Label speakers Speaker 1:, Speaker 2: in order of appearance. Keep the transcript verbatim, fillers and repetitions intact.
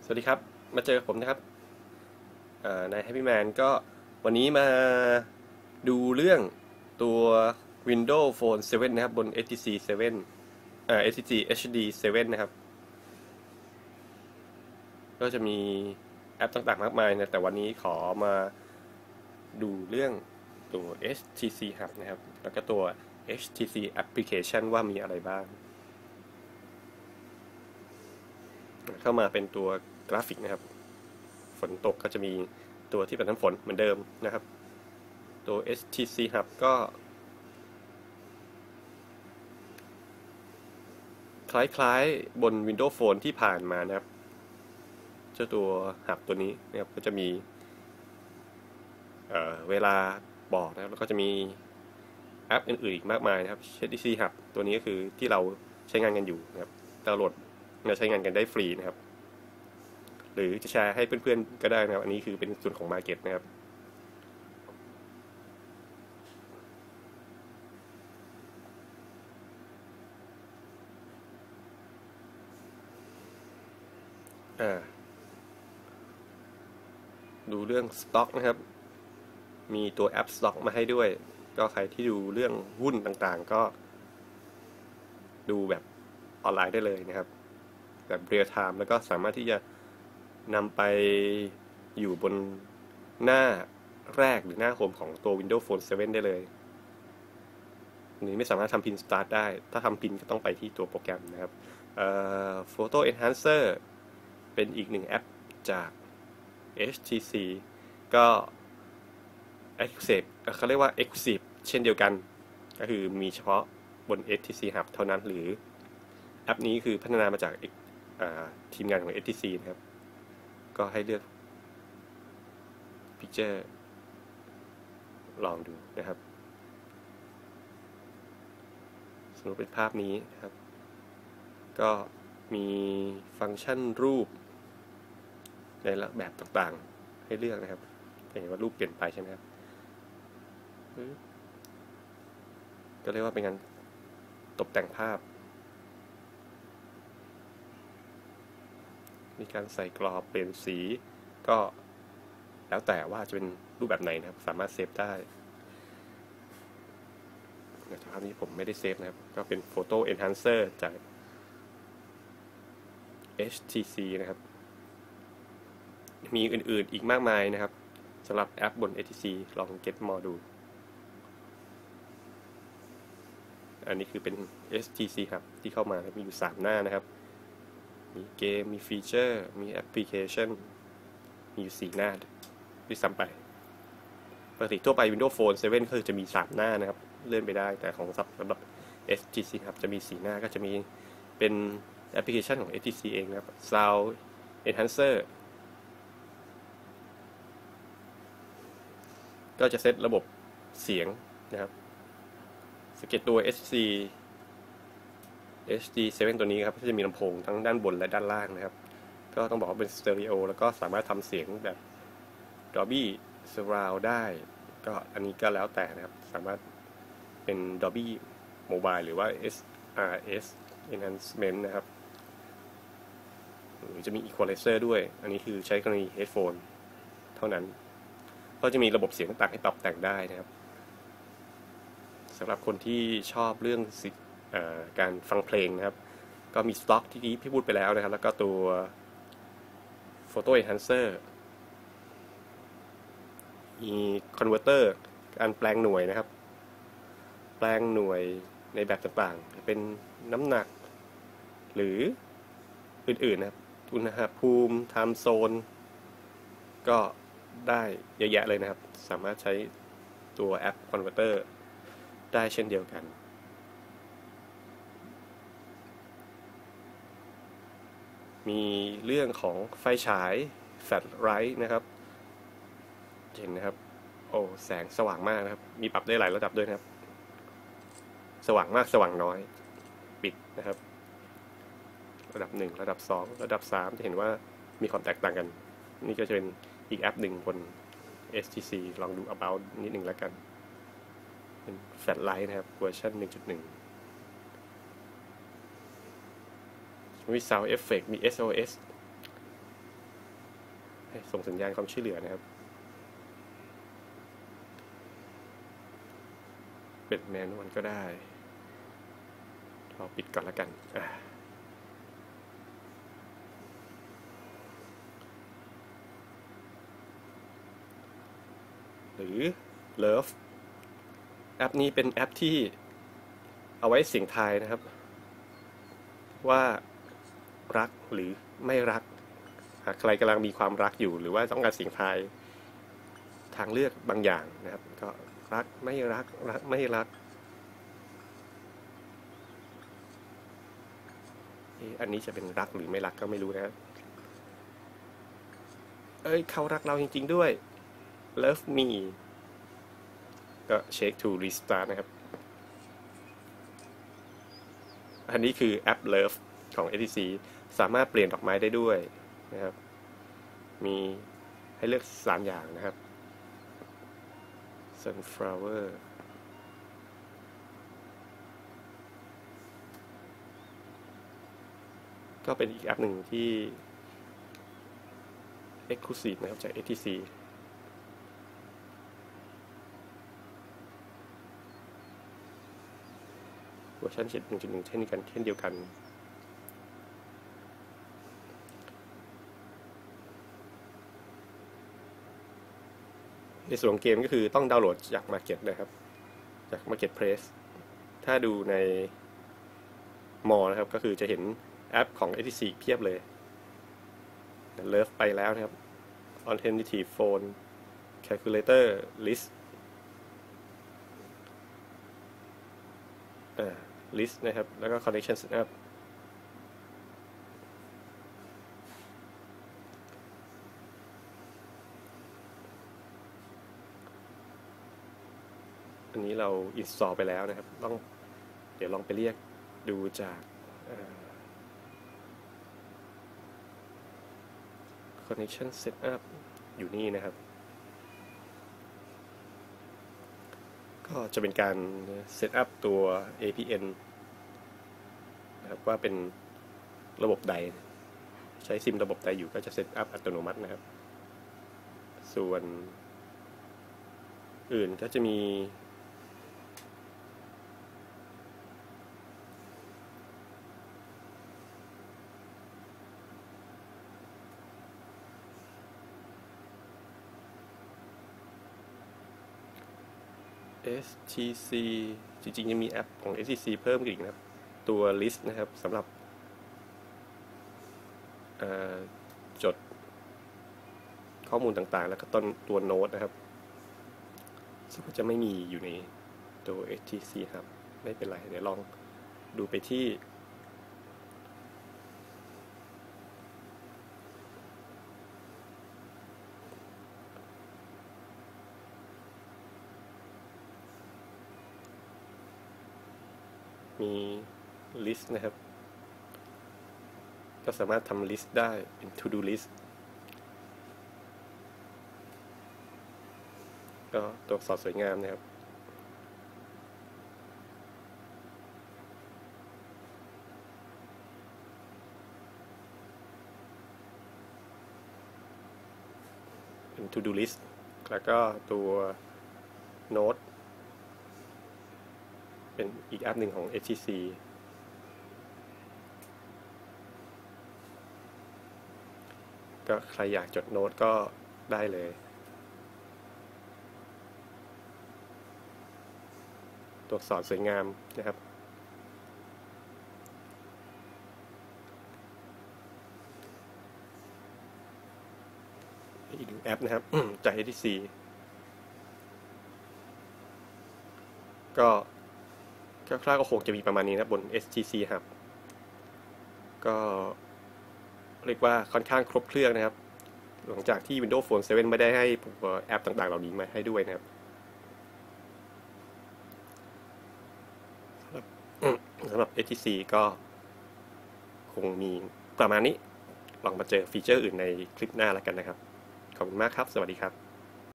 Speaker 1: สวัสดีครับมาเจอผมนะครับนาย Happy Man ก็วันนี้มาดูเรื่องตัว Windows Phone เซเว่นนะครับบน เอช ที ซี เซเว่นเอ่อ เอช ที ซี เอช ดี เซเว่นนะครับก็จะมีแอปต่างๆมากมายนะแต่วันนี้ขอมาดูเรื่องตัว เอช ที ซี Hub นะครับแล้วก็ตัว เอช ที ซี Application ว่ามีอะไรบ้างเข้ามาเป็นตัวกราฟิกนะครับฝนตกก็จะมีตัวที่เป็นน้ำฝนเหมือนเดิมนะครับตัว เอช ที ซี Hub ก็คล้ายๆบน Windows Phone ที่ผ่านมานะครับเจ้าตัว Hub ตัวนี้นะครับก็จะมีเเวลาบอกนะครับแล้วก็จะมีแอปอื่นๆอีกมากมายนะครับ เอช ที ซี Hub ตัวนี้ก็คือที่เราใช้งานกันอยู่นะครับดาวน์โหลดมาใช้งานกันได้ฟรีนะครับหรือจะแชร์ให้เพื่อนๆก็ได้นะครับอันนี้คือเป็นส่วนของ Market นะครับอ่าดูเรื่องสต็อกนะครับมีตัวแอปสต็อกมาให้ด้วยก็ใครที่ดูเรื่องหุ้นต่างๆก็ดูแบบออนไลน์ได้เลยนะครับแบบเรียลไทม์แล้วก็สามารถที่จะนำไปอยู่บนหน้าแรกหรือหน้าโฮมของตัว Windows Phone เซเว่นได้เลยนี้ไม่สามารถทำพินสตาร์ทได้ถ้าทำพินก็ต้องไปที่ตัวโปรแกรมนะครับเอ่อ Photo Enhancer เป็นอีกหนึ่งแอปจาก เอช ที ซี ก็ Exclusive เขาเรียกว่า Exclusive เช่นเดียวกันก็คือมีเฉพาะบน เอช ที ซี Hub เท่านั้นหรือแอปนี้คือพัฒนามาจากทีมงานของ เอช ที ซี นะครับก็ให้เลือก Picture ลองดูนะครับสมมติเป็นภาพนี้นะครับก็มีฟังก์ชันรูปในแบบต่างๆให้เลือกนะครับเห็นว่ารูปเปลี่ยนไปใช่ไหมครับก็เรียกว่าเป็นการตกแต่งภาพมีการใส่กรอบเปลี่ยนสีก็แล้วแต่ว่าจะเป็นรูปแบบไหนนะครับสามารถเซฟได้ในภาพนี้ผมไม่ได้เซฟนะครับก็เป็น Photo Enhancer จาก เอช ที ซี นะครับมีอื่นๆอีกมากมายนะครับสำหรับแอปบน เอช ที ซี ลอง Get More ดูอันนี้คือเป็น เอช ที ซี ครับที่เข้ามามีอยู่สามหน้านะครับมีเกมมีฟีเจอร์มีแอปพลิเคชันมีอยู่สี่หน้าด้วยซ้ำไปปกติทั่วไป Windows Phone เซเว่นคือจะมีสามหน้านะครับเลื่อนไปได้แต่ของสำหรับ เอช ที ซี ครับจะมีสี่หน้าก็จะมีเป็นแอปพลิเคชันของ เอช ที ซี เองนะครับ Sound Enhancer ก็จะเซตระบบเสียงนะครับสังเกตตัว เอช ซี เอช ดี เซเว่น ตัวนี้ครับก็จะมีลำโพงทั้งด้านบนและด้านล่างนะครับก็ต้องบอกว่าเป็นสเตอริโอแล้วก็สามารถทำเสียงแบบ Dolby Surround ได้ก็อันนี้ก็แล้วแต่นะครับสามารถเป็น Dolby Mobile หรือว่า เอส อาร์ เอส Enhancement นะครับหรือจะมี Equalizer ด้วยอันนี้คือใช้กรณี Headphone เท่านั้นก็จะมีระบบเสียงต่างๆให้ปรับแต่งได้นะครับสำหรับคนที่ชอบเรื่องการฟังเพลงนะครับก็มีสต็อกที่พี่พูดไปแล้วนะครับแล้วก็ตัว Photo Enhancer มี Converter การแปลงหน่วยนะครับแปลงหน่วยในแบบต่างๆเป็นน้ำหนักหรืออื่นๆนะครับอุณหภูมิ Time Zone ก็ได้เยอะแยะเลยนะครับสามารถใช้ตัวแอป Converter ได้เช่นเดียวกันมีเรื่องของไฟฉายแฟลชไลท์นะครับเห็นนะครับโอ้แสงสว่างมากนะครับมีปรับได้หลายระดับด้วยนะครับสว่างมากสว่างน้อยปิดนะครับระดับหนึ่งระดับสองระดับสามจะเห็นว่ามีความแตกต่างกันนี่ก็จะเป็นอีกแอปหนึ่งบน เอช ที ซี ลองดู about นิดหนึ่งแล้วกันเป็นแฟลชไลท์นะครับเวอร์ชัน หนึ่งจุดหนึ่ง มี Sound Effect มี เอส โอ เอสส่งสัญญาณความช่วยเหลือนะครับเป็นแมนนวลก็ได้เราปิดก่อนแล้วกันอ่าหรือ Love แอปนี้เป็นแอปที่เอาไว้เสียงทายนะครับว่ารักหรือไม่รักใครกำลังมีความรักอยู่หรือว่าต้องการเสียงทายทางเลือกบางอย่างนะครับก็รักไม่รักรักไม่รักอันนี้จะเป็นรักหรือไม่รักก็ไม่รู้นะครับเอ้ยเขารักเราจริงๆด้วย Love me ก็เช็ค to restart นะครับอันนี้คือแอป Love ของ เอ ที ซี สามารถเปลี่ยนดอกไม้ได้ด้วยนะครับมีให้เลือกสามอย่างนะครับ sunflower ก็เป็นอีกแอปหนึ่งที่ Exclusive นะครับจาก เอ ที ซี เวอร์ชัน หนึ่งจุดหนึ่ง เช่นกันเช่นเดียวกันในส่วนของเกมก็คือต้องดาวน์โหลดจาก Market นะครับจาก Marketplace ถ้าดูในมอนะครับก็คือจะเห็นแอปของ เอ ที ซี เพียบเลย Love ไปแล้วนะครับ Alternative Phone Calculator List อ่า List นะครับแล้วก็ Connection Setup อันนี้เรา install ไปแล้วนะครับต้องเดี๋ยวลองไปเรียกดูจาก Connection Setup อยู่นี่นะครับก็จะเป็นการ set up ตัว เอ พี เอ็น นะครับว่าเป็นระบบใดใช้ซิมระบบใดอยู่ก็จะ set up อัตโนมัตินะครับส่วนอื่นก็จะมี เอส ที ซี จริงๆยังมีแอปของ เอส ที ซี เพิ่มอีกนะครับตัว list นะครับสำหรับจดข้อมูลต่างๆแล้วก็ต้นตัวโน้ตนะครับซึ่งจะไม่มีอยู่ในตัว เอส ที ซี ครับไม่เป็นไรเดี๋ยวลองดูไปที่มี list นะครับก็สามารถทำ list ได้เป็น to do list ก็ตัวอักษรสวยงามนะครับเป็น to do list แล้วก็ตัวโน้ตเป็นอีกแอปหนึ่งของ เอช ที ซี ก็ใครอยากจดโน้ตก็ได้เลยตัวอักษรสวยงามนะครับอีกหนึ่งแอปนะครับจาก เอ ที ซี ก็คร่าวๆก็คงจะมีประมาณนี้นะบน เอส ที ซี Hub ก็เรียกว่าค่อนข้างครบเครื่องนะครับหลังจากที่ Windows Phone เซเว่น ไม่ได้ให้แอปต่างๆเหล่านี้มาให้ด้วยนะครับสำหรับ เอช ที ซี ก็คงมีประมาณนี้ลองมาเจอฟีเจอร์อื่นในคลิปหน้าแล้วกันนะครับขอบคุณมากครับสวัสดีครับ